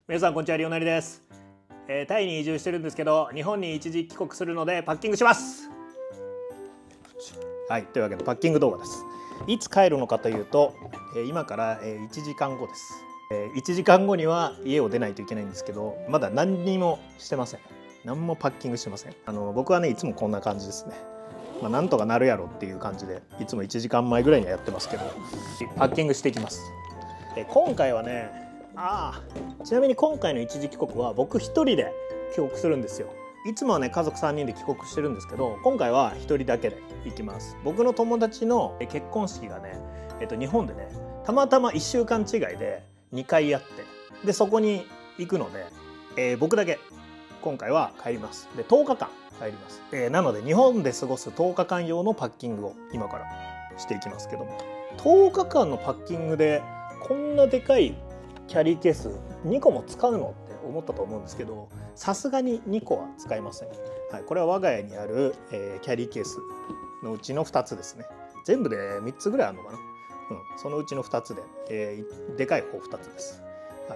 皆さんこんにちは、リオナリです。タイに移住してるんですけど、日本に一時帰国するのでパッキングします。はい、というわけでパッキング動画です。いつ帰るのかというと、今から1時間後です。1時間後には家を出ないといけないんですけど、まだ何にもしてません。何もパッキングしてません。僕はね、いつもこんな感じですね。なんとかなるやろっていう感じで、いつも1時間前ぐらいにはやってますけど、パッキングしていきます。今回はね、ちなみに今回の一時帰国は僕一人で帰国するんですよ。いつもはね、家族3人で帰国してるんですけど、今回は1人だけで行きます。僕の友達の結婚式がね、日本でね、たまたま1週間違いで2回あって、でそこに行くので、僕だけ今回は帰ります。で10日間帰ります。なので日本で過ごす10日間用のパッキングを今からしていきますけども、10日間のパッキングでこんなでかいキャリーケース2個も使うのって思ったと思うんですけど、さすがに2個は使いません。はい、これは我が家にある、キャリーケースのうちの2つですね。全部で3つぐらいあるのかな。そのうちの2つで、でかい方2つです。はい、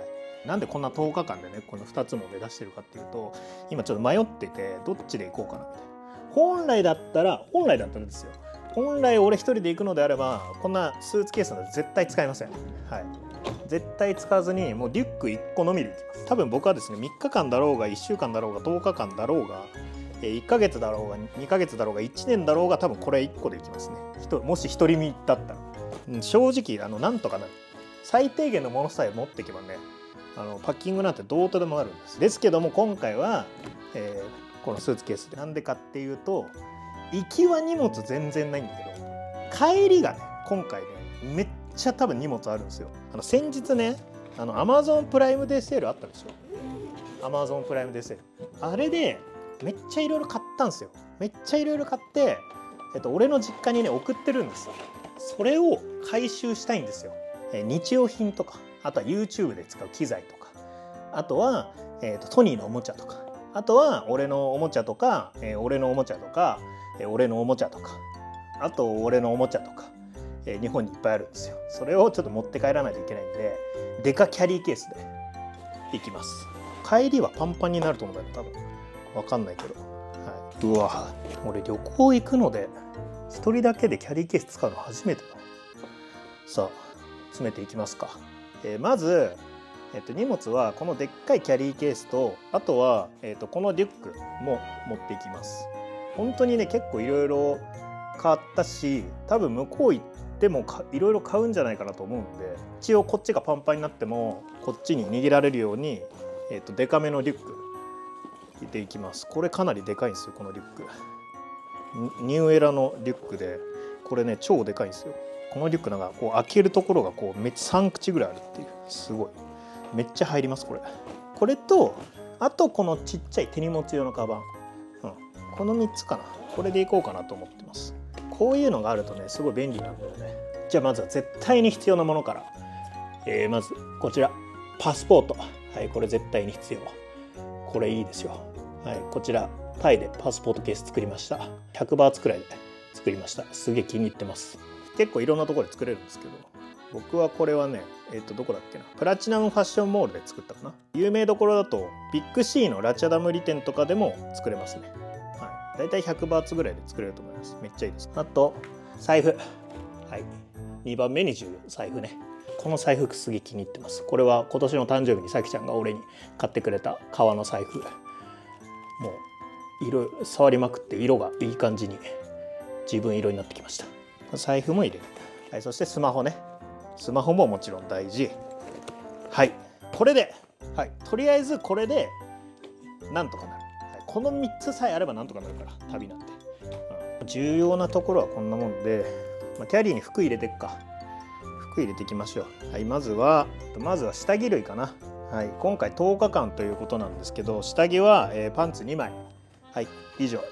なんでこんな10日間でね、この2つも目指してるかっていうと、今ちょっと迷っててどっちで行こうかなみたいな。本来だったらですよ。本来俺一人で行くのであれば、こんなスーツケースなんて絶対使いません。はい。絶対使わずにもうリュック1個のみで行きます。多分僕はですね、3日間だろうが1週間だろうが10日間だろうが1ヶ月だろうが2ヶ月だろうが1年だろうが、多分これ1個で行きますね。もし独り身だったら、正直なんとかなる。最低限のものさえ持っていけばね、パッキングなんてどうとでもなるんです。ですけども今回は、このスーツケースで、なんでかっていうと、行きは荷物全然ないんだけど、帰りがね、今回ねめっちゃ多分荷物あるんですよ。先日ね、Amazon プライムデーセールあったでしょ。Amazon プライムデーセール、あれでめっちゃいろいろ買ったんですよ。めっちゃいろいろ買って、俺の実家にね送ってるんですよ。それを回収したいんですよ。日用品とか、あとは YouTube で使う機材とか、あとは、トニーのおもちゃとか、あとは俺のおもちゃとか、俺のおもちゃとか、俺のおもちゃとか、あと俺のおもちゃとか、日本にいっぱいあるんですよ。それをちょっと持って帰らないといけないんで、デカキャリーケースで行きます。帰りはパンパンになると思うんだよ、多分。わかんないけど。はい、うわ、俺旅行行くので一人だけでキャリーケース使うの初めてだ。さあ詰めていきますか。まず、荷物はこのでっかいキャリーケースと、あとは、このリュックも持っていきます。本当にね、結構いろいろ買ったし、多分向こう行ってもいろいろ買うんじゃないかなと思うんで、一応こっちがパンパンになってもこっちに握られるように、デカめのリュック入れていきます。これかなりでかいんですよ、このリュック。ニューエラのリュックで、これね超でかいんですよ。このリュックなんかこう開けるところがこうめっちゃ3口ぐらいあるっていう、すごいめっちゃ入ります。これと、あとこのちっちゃい手荷物用のカバン、この3つかな。これでいこうかなと思ってます。こういうのがあるとね、すごい便利なんだよね。じゃあまずは絶対に必要なものから、まずこちらパスポート。はい、これ絶対に必要。これいいですよ。はい、こちらタイでパスポートケース作りました。100バーツくらいで作りました。すげえ気に入ってます。結構いろんなところで作れるんですけど、僕はこれはね、どこだっけな、プラチナムファッションモールで作ったかな。有名どころだとビッグシーのラチャダムリ店とかでも作れますね。はい、だいたい100バーツぐらいで作れると思います。めっちゃいいです。あと財布。はい、2番目に重要、財布ね。この財布すげえ気に入ってます。これは今年の誕生日にさきちゃんが俺に買ってくれた革の財布。もう色触りまくって色がいい感じに自分色になってきました。財布も入れる。はい、そしてスマホね。スマホももちろん大事。はい、これで、はい、とりあえずこれでなんとかなる。はい、この3つさえあればなんとかなるから、旅なんて。重要なところはこんなもんで、キャリーに服入れてっか。服入れていきましょう。はい、まずは下着類かな。はい、今回10日間ということなんですけど、下着は、パンツ2枚。はい、以上。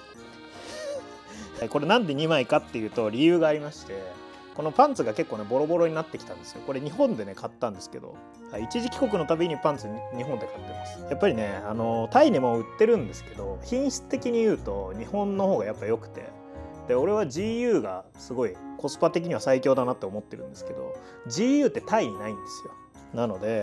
これなんで2枚かっていうと理由がありまして、このパンツが結構ねボロボロになってきたんですよ。これ日本でね買ったんですけど、一時帰国のたびにパンツ日本で買ってます。やっぱりね、タイにも売ってるんですけど、品質的に言うと日本の方がやっぱ良くて、で俺は GU がすごいコスパ的には最強だなって思ってるんですけど、 GU ってタイにないんですよ。なので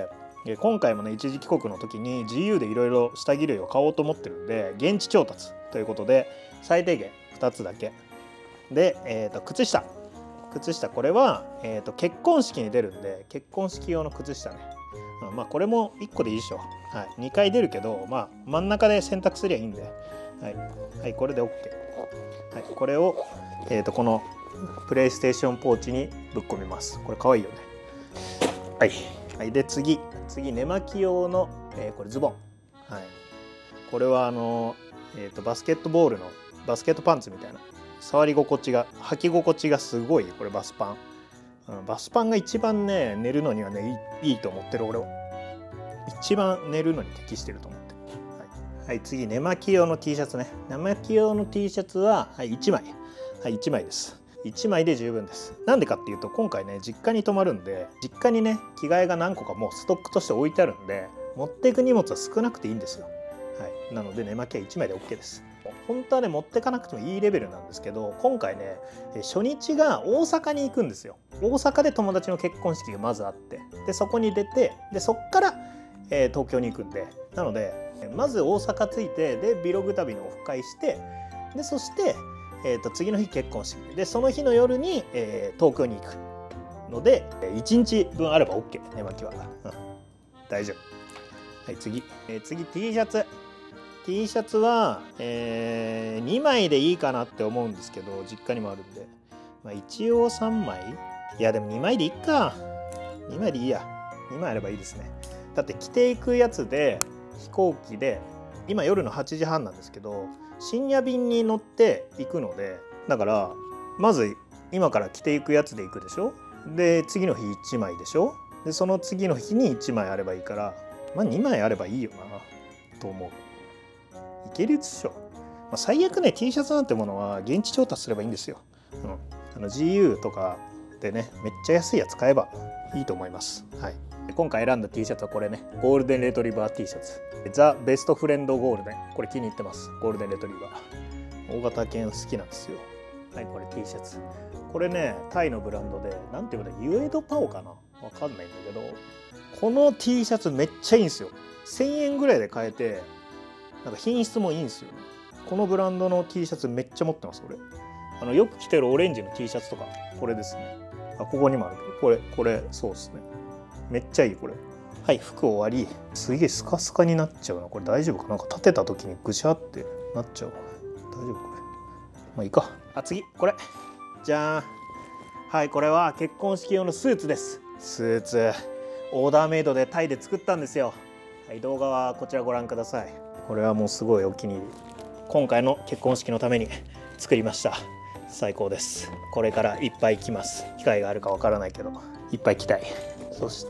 今回もね一時帰国の時に GU でいろいろ下着類を買おうと思ってるんで現地調達ということで最低限2つだけで、靴下これは、結婚式に出るんで結婚式用の靴下ね、まあこれも1個でいいでしょ、はい、2回出るけど、まあ、真ん中で選択すりゃいいんで、はい、これで OK、はい、これを、このプレイステーションポーチにぶっ込みます。これかわいいよね。はい、で次寝巻き用の、これズボン、はい、これはバスケットボールのバスケットパンツみたいな触り心地が履き心地がすごい。これバスパン、バスパンが一番ね寝るのにはねいいと思ってる。俺は一番寝るのに適してると思ってる。はい、次寝巻き用の T シャツね。寝巻き用の T シャツは、1枚、1枚です。1枚で十分です。なんでかっていうと今回ね実家に泊まるんで、実家にね着替えが何個かもうストックとして置いてあるんで持っていく荷物は少なくていいんですよ。はい、なので寝巻きは1枚で OK です。本当はね持ってかなくてもいいレベルなんですけど、今回ね初日が大阪に行くんですよ。大阪で友達の結婚式がまずあって、でそこに出て、でそっから、東京に行くんで、なのでまず大阪着いて、でビログ旅のオフ会して、でそして次の日結婚式で、その日の夜に、東京に行くので1日分あれば OK。 寝巻きは、大丈夫。はい、次 T シャツ。T シャツは、2枚でいいかなって思うんですけど、実家にもあるんで、まあ、一応3枚。いやでも2枚でいいか。2枚でいいや。2枚あればいいですね。だって着ていくやつで飛行機で今夜の8時半なんですけど、深夜便に乗って行くので、だからまず今から着ていくやつで行くでしょ。で次の日1枚でしょ。でその次の日に1枚あればいいから、まあ2枚あればいいよなと思う。いけるでしょ。まあ、最悪ね T シャツなんてものは現地調達すればいいんですよ。GU とかでねめっちゃ安いやつ買えばいいと思います。はい、今回選んだ T シャツはこれね、ゴールデンレトリバー T シャツ、ザ・ベストフレンドゴールデン。これ気に入ってます。ゴールデンレトリバー大型犬好きなんですよ。はい、これ T シャツ、これねタイのブランドでなんていうの、ユエドパオかな、わかんないんだけど、この T シャツめっちゃいいんですよ。1000円ぐらいで買えて、なんか品質もいいんですよね。このブランドの T シャツめっちゃ持ってます。俺よく着てるオレンジの T シャツとかこれですね。ここにもあるけど、これそうですね。めっちゃいいこれ。はい、服終わり。すげえスカスカになっちゃうな。これ大丈夫かな。なんか立てた時にぐしゃってなっちゃう。大丈夫これ。まあいいか。次これじゃーん。はい、これは結婚式用のスーツです。スーツオーダーメイドでタイで作ったんですよ。はい、動画はこちらご覧ください。これはもうすごいお気に入り。今回の結婚式のために作りました。最高です。これからいっぱい着ます。機会があるかわからないけどいっぱい着たい。そして、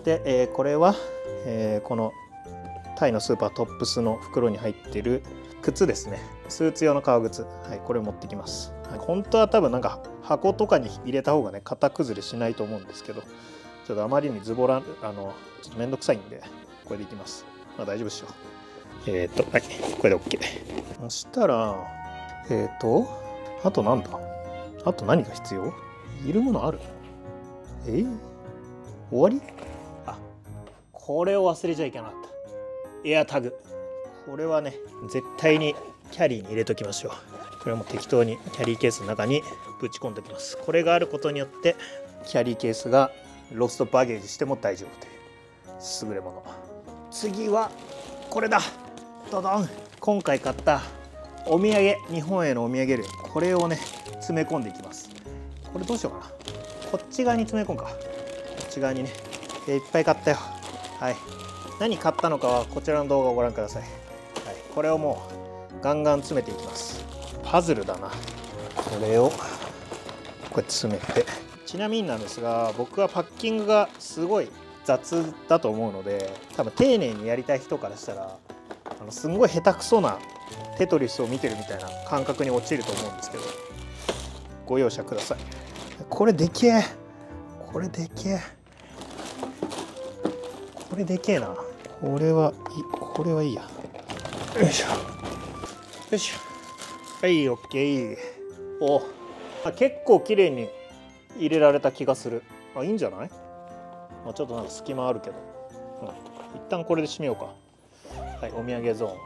これは、このタイのスーパートップスの袋に入っている靴ですね。スーツ用の革靴、はい、これを持ってきます。はい、本当は多分なんか箱とかに入れた方がね型崩れしないと思うんですけど、ちょっとあまりにズボラちょっとめんどくさいんでこれでいきます。まあ大丈夫でしょう。はい、これで OK。そしたらあとなんだ、あと何が必要？いるものある？終わり？これを忘れちゃいけなかった。エアタグ。これはね絶対にキャリーに入れときましょう。これはもう適当にキャリーケースの中にぶち込んでおきます。これがあることによってキャリーケースがロストバゲージしても大丈夫という優れもの。次はこれだ。ドドン。今回買ったお土産、日本へのお土産類、これをね詰め込んでいきます。これどうしようかな。こっち側に詰め込むか。こっち側にね、いっぱい買ったよ。はい、何買ったのかはこちらの動画をご覧ください。はい、これをもうガンガン詰めていきます。パズルだな。これをこうやって詰めて、ちなみになんですが僕はパッキングがすごい雑だと思うので、多分丁寧にやりたい人からしたらすんごい下手くそなテトリスを見てるみたいな感覚に陥ると思うんですけど、ご容赦ください。これでけえ、これでけえ、これでけえな。これはいいや。よいしょよいしょ。はい、オッケー。結構綺麗に入れられた気がする。いいんじゃない？ちょっとなんか隙間あるけど、一旦これで締めようか。はい、お土産ゾーン。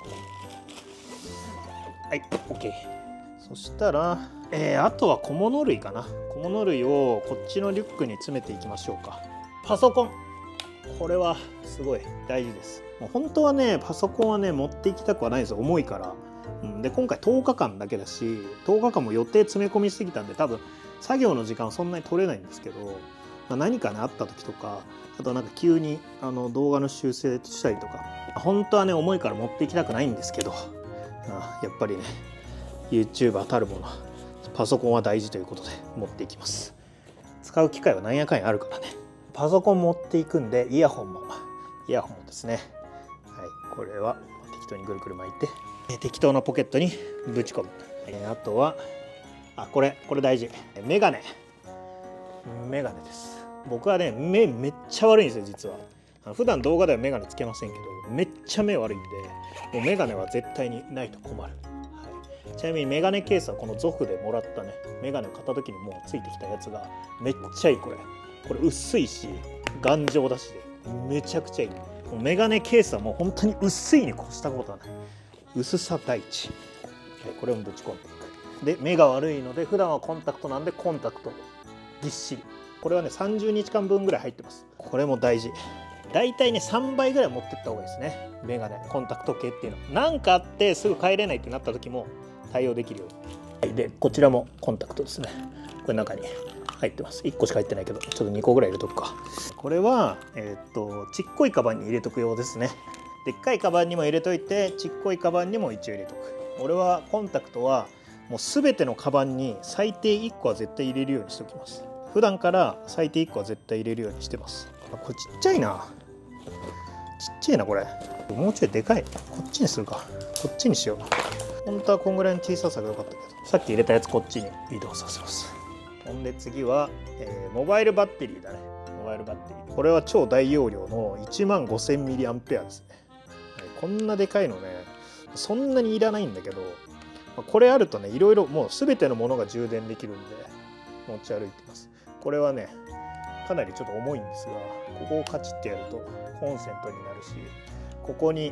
はい、OK。そしたら、あとは小物類かな。小物類をこっちのリュックに詰めていきましょうか。パソコン。これはすごい大事です。もう本当はね、パソコンはね、持っていきたくはないんですよ。重いから。で、今回10日間だけだし、10日間も予定詰め込みすぎたんで、多分作業の時間はそんなに取れないんですけど、何かね、あった時とか、あとなんか急に動画の修正したりとか、本当はね、重いから持っていきたくないんですけど、やっぱりね、YouTuber たるもの、パソコンは大事ということで持っていきます。使う機会はなんやかんやあるからね。パソコン持っていくんで、イヤホンもですね。はい、これは適当にぐるぐる巻いて、適当なポケットにぶち込む。あとはこれ大事。メガネです。僕はね、目めっちゃ悪いんですよ、実は。普段動画ではメガネつけませんけど、めっちゃ目悪いんで、もうメガネは絶対にないと困る。ちなみにメガネケースはこのゾフでもらったね、メガネを買った時にもうついてきたやつがめっちゃいい。これ薄いし頑丈だしでめちゃくちゃいい。もうメガネケースはもう本当に薄いに越したことはない。薄さ第一。これをぶち込んでいく。で、目が悪いので普段はコンタクトなんで、コンタクトぎっしり。これはね30日間分ぐらい入ってます。これも大事。だいたいね3倍ぐらい持ってった方がいいですね。メガネコンタクト系っていうのなんかあってすぐ帰れないってなった時も対応できるように。で、こちらもコンタクトですね。これ中に入ってます。1個しか入ってないけど、ちょっと2個ぐらい入れとくか。これはちっこいカバンに入れとく用ですね。でっかいカバンにも入れといて、ちっこいカバンにも一応入れとく。俺はコンタクトはもう全てのカバンに最低1個は絶対入れるようにしておきます。普段から最低1個は絶対入れるようにしてます。これちっちゃいな。ちっちゃいなこれ。もうちょいでかい。こっちにするか。こっちにしよう。本当はこんぐらいの小ささが良かったけど、さっき入れたやつこっちに移動させます。ほんで次は、モバイルバッテリーだね。モバイルバッテリー。これは超大容量の 15000mAh ですね。こんなでかいのね、そんなにいらないんだけど、これあるとね、いろいろもう全てのものが充電できるんで持ち歩いてます。これはね、かなりちょっと重いんですが、ここをカチッてやるとコンセントになるし、ここに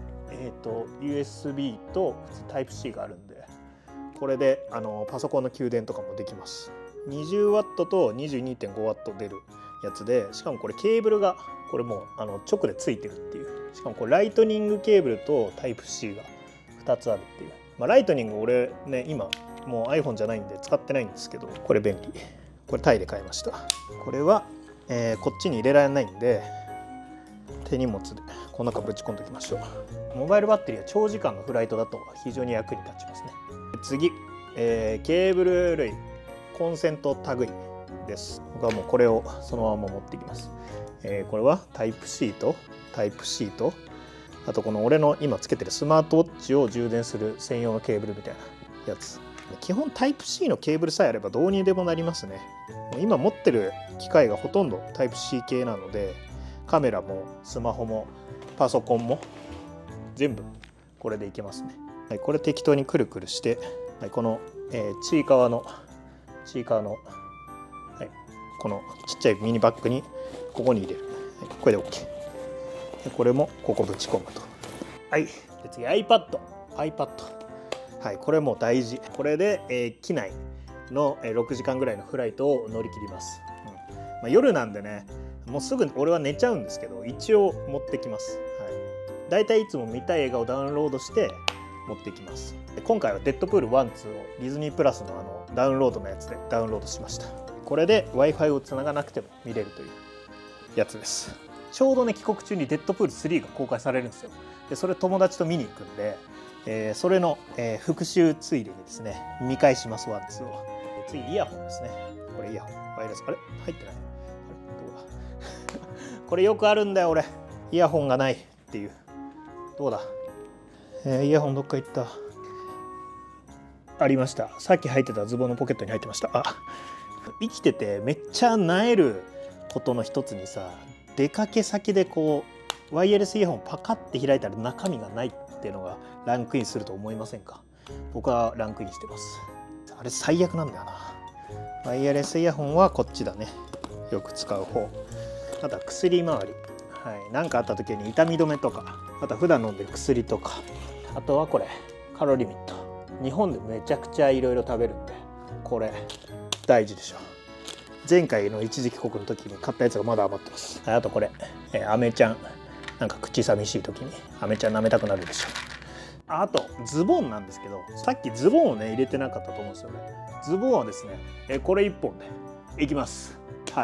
USB とタイプ C があるんで、これでパソコンの給電とかもできます。20W と 22.5W 出るやつで、しかもこれケーブルがこれもう直でついてるっていう。しかもこれライトニングケーブルとタイプ C が2つあるっていう。ライトニング俺ね、今もう iPhone じゃないんで使ってないんですけど、これ便利。これタイで買いました。これは、こっちに入れられないんで、手荷物でこの中ぶち込んでおきましょう。モバイルバッテリーは長時間のフライトだと非常に役に立ちますね。次、ケーブル類、コンセント類です。僕はもうこれをそのまま持っていきます。これはタイプ C とタイプ C と、あとこの俺の今つけてるスマートウォッチを充電する専用のケーブルみたいなやつ。基本タイプ C のケーブルさえあればどうにでもなりますね。今持ってる機械がほとんどタイプ C 系なので、カメラもスマホもパソコンも全部これでいけますね。はい、これ適当にくるくるして、はい、この、ちいかわの、はい、このちっちゃいミニバッグにここに入れる。はい、これで OK。でこれもここぶち込むと。はい。で次 iPad。はい、これも大事。これで、機内の6時間ぐらいのフライトを乗り切ります。夜なんでね、もうすぐ俺は寝ちゃうんですけど、一応持ってきます。はい、だいたいいつも見たい映画をダウンロードして持ってきます。で今回はデッドプール1、2をディズニープラスのダウンロードのやつでダウンロードしました。これで Wi-Fi をつながなくても見れるというやつです。ちょうどね、帰国中にデッドプール3が公開されるんですよ。でそれ友達と見に行くんで、それの、復習ついでにですね、見返します、1、2を。次イヤホンですね。これイヤホンワイヤレス、あれ入ってない。これよくあるんだよ俺。イヤホンがないっていう。どうだ、イヤホンどっか行った。ありました。さっき入ってたズボンのポケットに入ってました。生きててめっちゃ萎えることの一つにさ、出かけ先でこうワイヤレスイヤホンパカッて開いたら中身がないっていうのがランクインすると思いませんか？僕はランクインしてます。あれ最悪なんだよな。ワイヤレスイヤホンはこっちだね。よく使う方。あとは薬周り。 何かあった時に痛み止めとか、あとは普段飲んでる薬とか、あとはこれカロリーミット。日本でめちゃくちゃいろいろ食べるんで、これ大事でしょ。前回の一時帰国の時に買ったやつがまだ余ってます。あとこれアメちゃん、なんか口寂しい時にアメちゃん舐めたくなるでしょ。あとズボンなんですけど、さっきズボンをね入れてなかったと思うんですよね。ズボンはですね、これ1本でいきます。はい。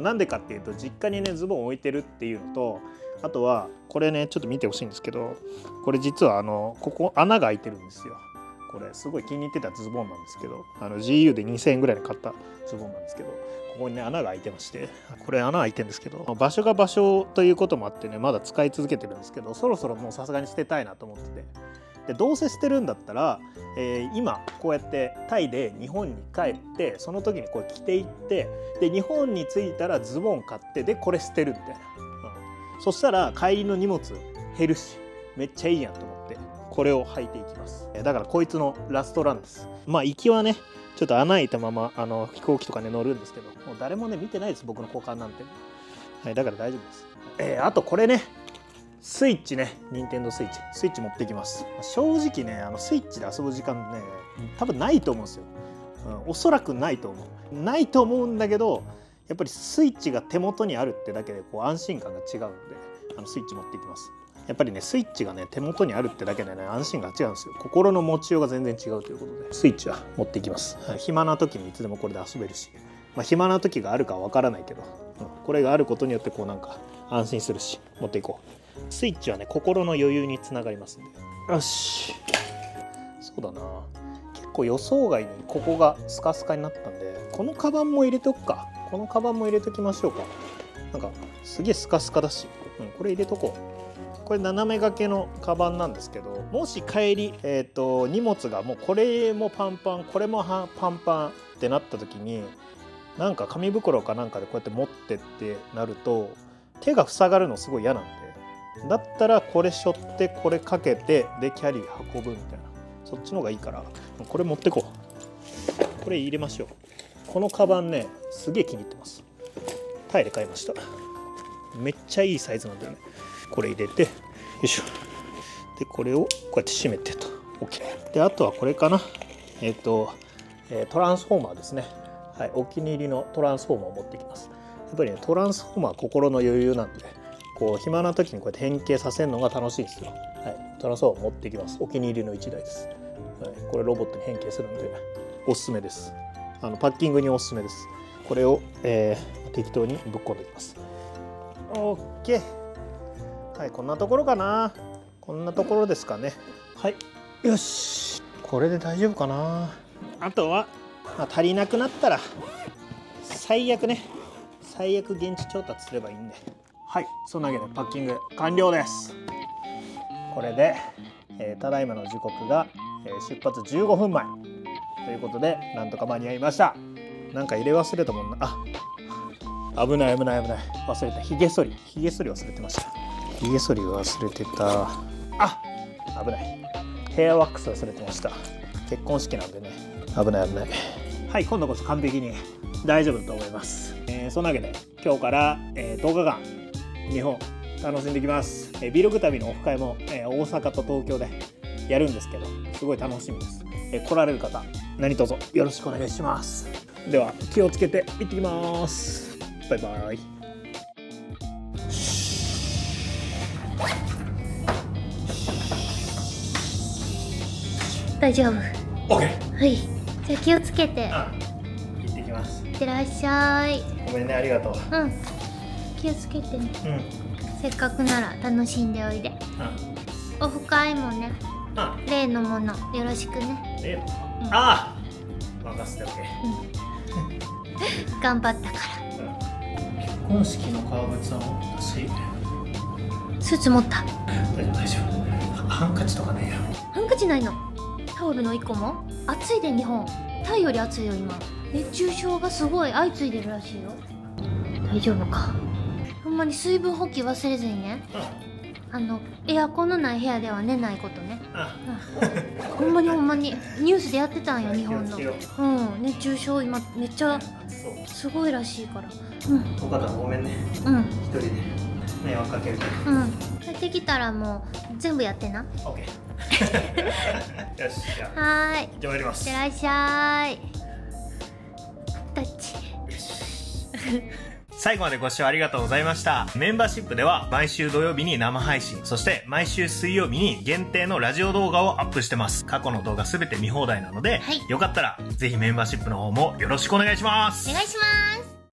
なんでかっていうと、実家にねズボンを置いてるっていうのと、あとはこれねちょっと見てほしいんですけど、これ実はここ穴が開いてるんですよ。これすごい気に入ってたズボンなんですけど、GU で2000円ぐらいで買ったズボンなんですけど、ここにね穴が開いてまして、これ穴開いてるんですけど、場所が場所ということもあってね、まだ使い続けてるんですけど、そろそろもうさすがに捨てたいなと思ってて、でどうせ捨てるんだったら、今こうやってタイで日本に帰って、その時にこれ着ていって、で日本に着いたらズボン買って、でこれ捨てるみたいな、そしたら帰りの荷物減るし、めっちゃいいやんと思ってこれを履いていきます。だからこいつのラストランです。まあ行きはねちょっと穴開いたまま飛行機とかね乗るんですけど、もう誰もね見てないです、僕の交換なんて。はい、だから大丈夫です。あとこれね、スイッチね、任天堂スイッチ、スイッチ持ってきます。正直ねスイッチで遊ぶ時間ね多分ないと思うんですよ。おそらくないと思うんだけど、やっぱりスイッチが手元にあるってだけでこう安心感が違うんで、スイッチ持っていきます。やっぱりねスイッチがね手元にあるってだけでね安心が違うんですよ。心の持ちようが全然違うということで、スイッチは持っていきます。暇な時にいつでもこれで遊べるし、暇な時があるかは分からないけど、これがあることによってこうなんか安心するし、持っていこう。スイッチはね心の余裕につながりますんで。よし、そうだな、結構予想外にここがスカスカになったんで、このカバンも入れておくか。このカバンも入れときましょうか。なんかすげえスカスカだし、これ入れとこう。これ斜め掛けのカバンなんですけど、もし帰り、荷物がもうこれもパンパン、これもパンパンってなった時に、なんか紙袋かなんかでこうやって持ってってなると手が塞がるのすごい嫌なんで、だったらこれ背負ってこれかけてでキャリー運ぶみたいな、そっちの方がいいからこれ持ってこう。これ入れましょう。このカバンねすげえ気に入ってます。タイで買いました。めっちゃいいサイズなんだよね。これ入れて、よいしょ。でこれをこうやって閉めてと OK で、あとはこれかな、トランスフォーマーですね。はい、お気に入りのトランスフォーマーを持ってきます。やっぱりねトランスフォーマーは心の余裕なんで、こう暇な時にこうやって変形させるのが楽しいんですよ。はい、トランスフォーマー持ってきます。お気に入りの1台です。はい、これロボットに変形するんでおすすめです。パッキングにおすすめです。これを、適当にぶっ込んでいきます。 OK。 はい、こんなところかな。こんなところですかね。はい、よし、これで大丈夫かな。あとは、足りなくなったら最悪現地調達すればいいんで。はい、そんなわけでパッキング完了です。これで、ただいまの時刻が、出発15分前ということで、なんとか間に合いました。なんか入れ忘れたもんな。危ない忘れた。ひげ剃り忘れてました。ひげ剃り忘れてた。危ない、ヘアワックス忘れてました。結婚式なんでね、危ない。はい、今度こそ完璧に大丈夫だと思います。そんなわけで今日から、10日間日本楽しんできます。ビログ旅のオフ会も、大阪と東京でやるんですけど、すごい楽しみです。来られる方何卒よろしくお願いします。では気をつけて行ってきます。バイバイ。 大丈夫。 OK。 はい、じゃあ気をつけて。 行ってきます。 いってらっしゃい。 ごめんね、ありがとう。 気をつけてね。せっかくなら楽しんでおいで。オフ会もね、例のものよろしくね。 任せておけ。 頑張ったから。 結婚式の革靴は持ったし、 スーツ持った。 大丈夫。ハンカチとかねえよ。 ハンカチないの。タオルの1個も。暑いで日本。タイより暑いよ今。熱中症がすごい相次いでるらしいよ。大丈夫か。ほんまに水分補給忘れずにね。エアコンのない部屋では寝ないことね。ほんまにニュースでやってたんよ、日本の。熱中症今めっちゃすごいらしいから。 お母さんごめんね。一人で。 迷惑かけるから。 うん、帰ってきたらもう全部やってな。 オッケー。よし、じゃあはーい、 じゃあやります。 いってらっしゃい。タッチ。 最後までご視聴ありがとうございました。メンバーシップでは毎週土曜日に生配信、そして毎週水曜日に限定のラジオ動画をアップしてます。過去の動画すべて見放題なので、 はい、 よかったらぜひメンバーシップの方もよろしくお願いします。 お願いします。